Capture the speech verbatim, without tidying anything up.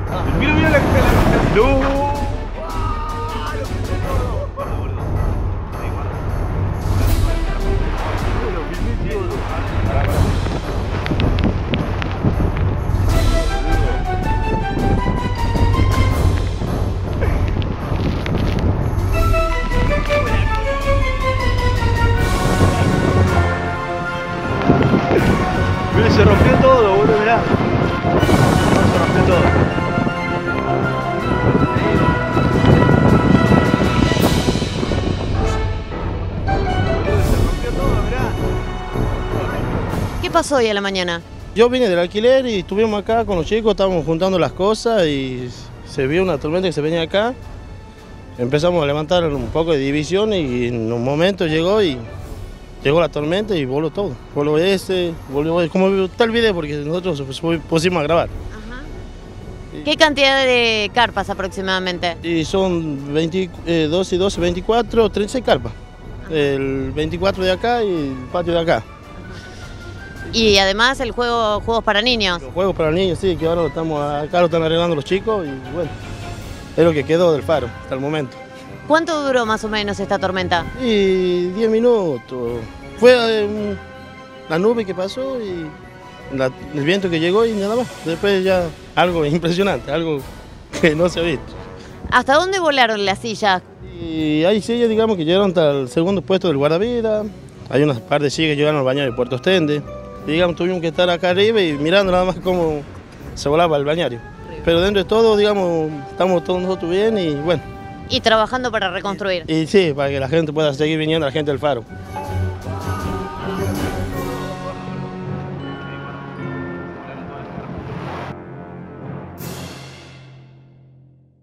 Mira, mira la que la... ¡No! Mira, se rompió todo, boludo, mirá. Se rompió todo. ¿Qué pasó hoy a la mañana? Yo vine del alquiler y estuvimos acá con los chicos, estábamos juntando las cosas y se vio una tormenta que se venía acá. Empezamos a levantar un poco de división y en un momento llegó y llegó la tormenta y voló todo. Voló ese, voló como está el video porque nosotros pusimos a grabar. Ajá. ¿Qué cantidad de carpas aproximadamente? Y son veinte, eh, doce y doce, veinticuatro, treinta y seis carpas. Ajá. El veinticuatro de acá y el patio de acá. Y además el juego juegos para niños. Los juegos para niños, sí, que ahora lo estamos acá lo están arreglando los chicos y bueno, es lo que quedó del faro hasta el momento. ¿Cuánto duró más o menos esta tormenta? Y diez minutos. Fue eh, la nube que pasó y la, el viento que llegó y nada más. Después ya algo impresionante, algo que no se ha visto. ¿Hasta dónde volaron las sillas? Y hay sillas, digamos, que llegaron hasta el segundo puesto del guardavidas. Hay unas par de sillas que llegaron al bañario de Puerto Ostende. Y digamos, tuvimos que estar acá arriba y mirando nada más cómo se volaba el bañario. Pero dentro de todo, digamos, estamos todos nosotros bien y bueno. Y trabajando para reconstruir. Y, y sí, para que la gente pueda seguir viniendo, la gente del faro.